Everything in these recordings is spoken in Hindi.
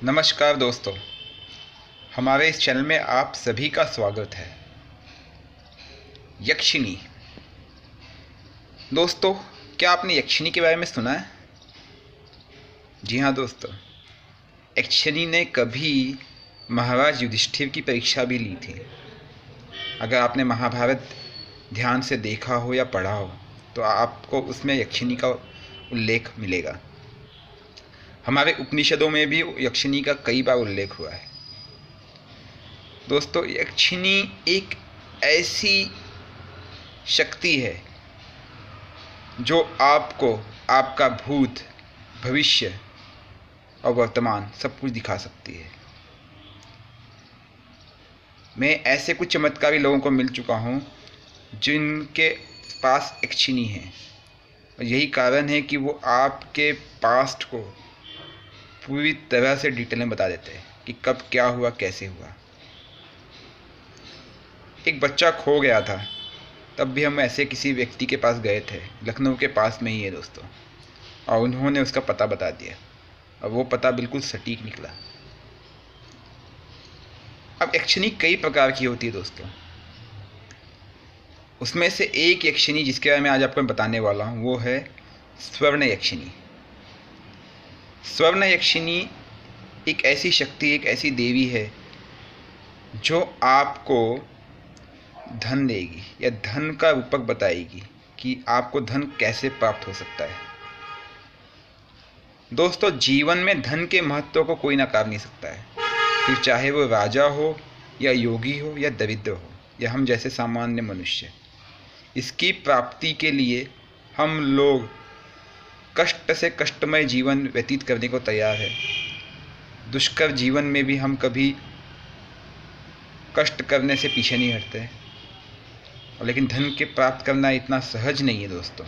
नमस्कार दोस्तों, हमारे इस चैनल में आप सभी का स्वागत है। यक्षिणी दोस्तों, क्या आपने यक्षिणी के बारे में सुना है? जी हाँ दोस्तों, यक्षिणी ने कभी महाराज युधिष्ठिर की परीक्षा भी ली थी। अगर आपने महाभारत ध्यान से देखा हो या पढ़ा हो तो आपको उसमें यक्षिणी का उल्लेख मिलेगा। हमारे उपनिषदों में भी यक्षिणी का कई बार उल्लेख हुआ है। दोस्तों, यक्षिणी एक ऐसी शक्ति है जो आपको आपका भूत, भविष्य और वर्तमान सब कुछ दिखा सकती है। मैं ऐसे कुछ चमत्कारी लोगों को मिल चुका हूँ जिनके पास यक्षिणी है, और यही कारण है कि वो आपके पास्ट को पूरी तरह से डिटेल में बता देते हैं कि कब क्या हुआ, कैसे हुआ। एक बच्चा खो गया था, तब भी हम ऐसे किसी व्यक्ति के पास गए थे, लखनऊ के पास में ही है दोस्तों, और उन्होंने उसका पता बता दिया और वो पता बिल्कुल सटीक निकला। अब यक्षिणी कई प्रकार की होती है दोस्तों। उसमें से एक यक्षिणी जिसके बारे में आज आपको मैं बताने वाला हूँ वो है स्वर्ण यक्षिणी। स्वर्ण यक्षिणी एक ऐसी शक्ति, एक ऐसी देवी है जो आपको धन देगी या धन का रूपक बताएगी कि आपको धन कैसे प्राप्त हो सकता है। दोस्तों, जीवन में धन के महत्व को कोई नकार नहीं सकता है, फिर चाहे वो राजा हो या योगी हो या दरिद्र हो या हम जैसे सामान्य मनुष्य। इसकी प्राप्ति के लिए हम लोग कष्ट से कष्टमय जीवन व्यतीत करने को तैयार है। दुष्कर जीवन में भी हम कभी कष्ट करने से पीछे नहीं हटते, लेकिन धन के प्राप्त करना इतना सहज नहीं है दोस्तों।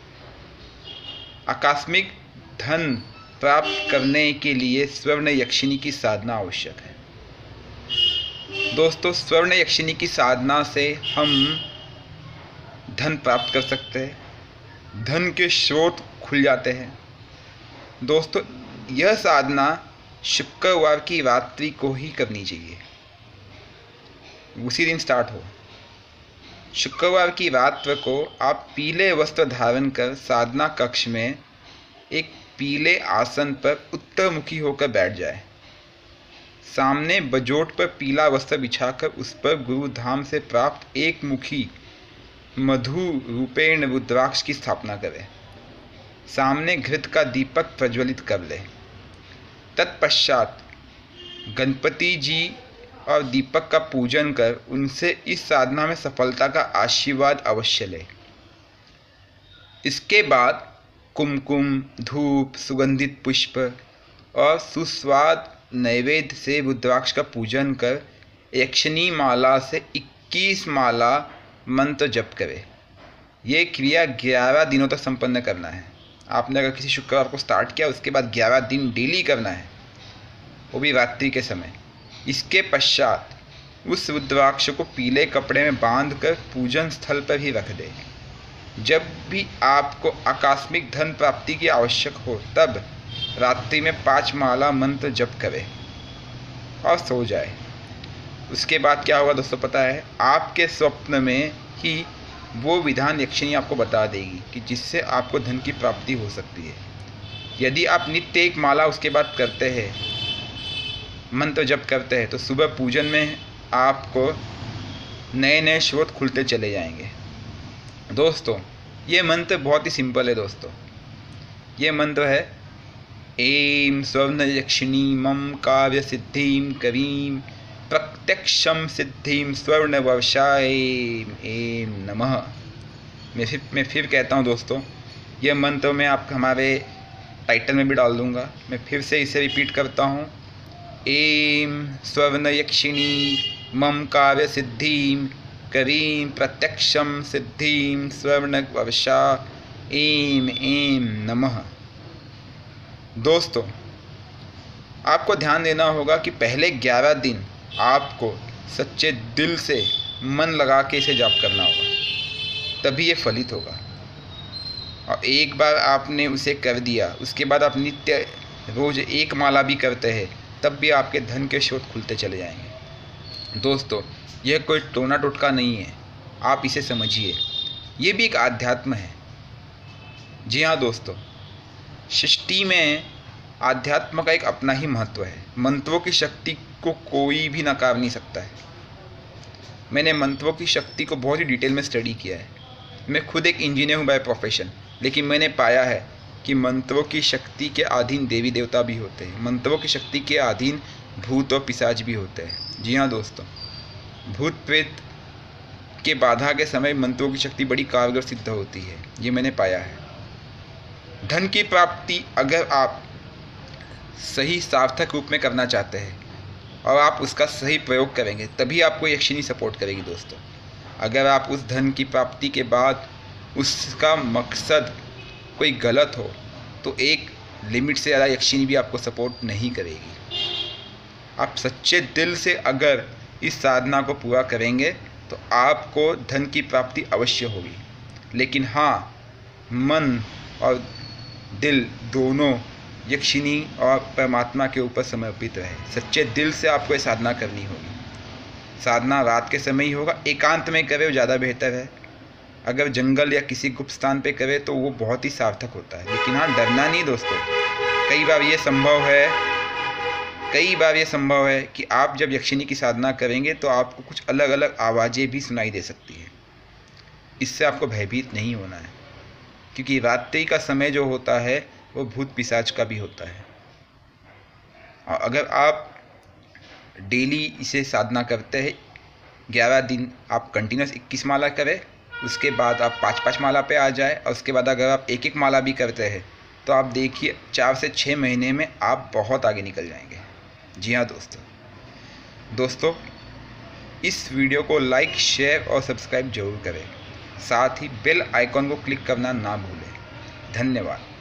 आकस्मिक धन प्राप्त करने के लिए स्वर्ण यक्षिणी की साधना आवश्यक है। दोस्तों, स्वर्ण यक्षिणी की साधना से हम धन प्राप्त कर सकते हैं, धन के स्रोत खुल जाते हैं। दोस्तों, यह साधना शुक्रवार की रात्रि को ही करनी चाहिए, उसी दिन स्टार्ट हो। शुक्रवार की रात्र को आप पीले वस्त्र धारण कर साधना कक्ष में एक पीले आसन पर उत्तरमुखी होकर बैठ जाए। सामने बजोट पर पीला वस्त्र बिछाकर उस पर गुरुधाम से प्राप्त एक मुखी मधु रूपेण रुद्राक्ष की स्थापना करें। सामने घृत का दीपक प्रज्वलित कर ले। तत्पश्चात गणपति जी और दीपक का पूजन कर उनसे इस साधना में सफलता का आशीर्वाद अवश्य ले। इसके बाद कुमकुम, धूप, सुगंधित पुष्प और सुस्वाद नैवेद्य से रुद्राक्ष का पूजन कर यक्षिणी माला से 21 माला मंत्र जप करें। ये क्रिया 11 दिनों तक संपन्न करना है। आपने अगर किसी शुक्रवार को स्टार्ट किया, उसके बाद 11 दिन डेली करना है, वो भी रात्रि के समय। इसके पश्चात उस रुद्राक्ष को पीले कपड़े में बांधकर पूजन स्थल पर ही रख दें। जब भी आपको आकस्मिक धन प्राप्ति की आवश्यक हो तब रात्रि में 5 माला मंत्र जप करें और सो जाए। उसके बाद क्या होगा दोस्तों पता है? आपके स्वप्न में ही वो विधान यक्षिणी आपको बता देगी कि जिससे आपको धन की प्राप्ति हो सकती है। यदि आप नित्य एक माला उसके बाद करते हैं, मंत्र जप करते हैं, तो सुबह पूजन में आपको नए नए स्रोत खुलते चले जाएंगे। दोस्तों, ये मंत्र बहुत ही सिंपल है दोस्तों। ये मंत्र है ऐं स्वर्ण यक्षिणी मम काव्य सिद्धिं करीं प्रत्यक्षम सिद्धिं स्वर्ण वर्षाय ऐं नमः। मैं फिर कहता हूँ दोस्तों, यह मंत्र मैं आप हमारे टाइटल में भी डाल दूँगा। मैं फिर से इसे रिपीट करता हूँ। ऐं स्वर्ण यक्षिणी मम काव्य सिद्धिं करीं प्रत्यक्षम सिद्धिं स्वर्ण वर्षा ऐं ऐं नमः। दोस्तों, आपको ध्यान देना होगा कि पहले 11 दिन आपको सच्चे दिल से मन लगा के इसे जाप करना होगा, तभी ये फलित होगा। और एक बार आपने उसे कर दिया, उसके बाद आप नित्य रोज़ 1 माला भी करते हैं, तब भी आपके धन के स्रोत खुलते चले जाएंगे। दोस्तों, यह कोई टोना टोटका नहीं है, आप इसे समझिए, ये भी एक आध्यात्म है। जी हाँ दोस्तों, सृष्टि में आध्यात्म का एक अपना ही महत्व है। मंत्रों की शक्ति को कोई भी नकार नहीं सकता है। मैंने मंत्रों की शक्ति को बहुत ही डिटेल में स्टडी किया है। मैं खुद एक इंजीनियर हूँ बाय प्रोफेशन, लेकिन मैंने पाया है कि मंत्रों की शक्ति के अधीन देवी देवता भी होते हैं, मंत्रों की शक्ति के अधीन भूत और पिशाच भी होते हैं। जी हाँ दोस्तों, भूत प्रेत के बाधा के समय मंत्रों की शक्ति बड़ी कारगर सिद्ध होती है, ये मैंने पाया है। धन की प्राप्ति अगर आप सही सार्थक रूप में करना चाहते हैं और आप उसका सही प्रयोग करेंगे, तभी आपको यक्षिणी सपोर्ट करेगी दोस्तों। अगर आप उस धन की प्राप्ति के बाद उसका मकसद कोई गलत हो तो एक लिमिट से ज़्यादा यक्षिणी भी आपको सपोर्ट नहीं करेगी। आप सच्चे दिल से अगर इस साधना को पूरा करेंगे तो आपको धन की प्राप्ति अवश्य होगी। लेकिन हाँ, मन और दिल दोनों यक्षिणी और परमात्मा के ऊपर समर्पित रहे। सच्चे दिल से आपको ये साधना करनी होगी। साधना रात के समय ही होगा, एकांत में करें वो ज़्यादा बेहतर है। अगर जंगल या किसी गुप्त स्थान पे करें तो वो बहुत ही सार्थक होता है। लेकिन हाँ, डरना नहीं दोस्तों। कई बार ये संभव है कि आप जब यक्षिणी की साधना करेंगे तो आपको कुछ अलग अलग आवाज़ें भी सुनाई दे सकती हैं। इससे आपको भयभीत नहीं होना है, क्योंकि रात्रि का समय जो होता है वो भूत पिशाच का भी होता है। और अगर आप डेली इसे साधना करते हैं, 11 दिन आप कंटिन्यूस 21 माला करें, उसके बाद आप 5-5 माला पे आ जाए, और उसके बाद अगर आप 1-1 माला भी करते हैं तो आप देखिए 4 से 6 महीने में आप बहुत आगे निकल जाएंगे। जी हाँ दोस्तों, इस वीडियो को लाइक, शेयर और सब्सक्राइब जरूर करें। साथ ही बेल आइकॉन को क्लिक करना ना भूलें। धन्यवाद।